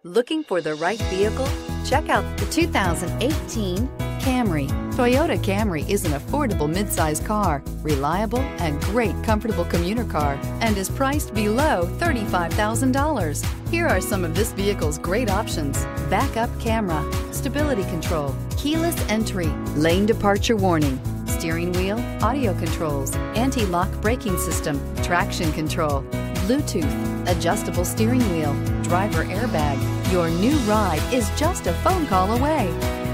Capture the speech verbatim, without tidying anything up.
Looking for the right vehicle? Check out the two thousand eighteen Camry. Toyota Camry is an affordable midsize car, reliable and great comfortable commuter car, and is priced below thirty-five thousand dollars. Here are some of this vehicle's great options: backup camera, stability control, keyless entry, lane departure warning, steering wheel audio controls, anti-lock braking system, traction control, Bluetooth, adjustable steering wheel, driver airbag. Your new ride is just a phone call away.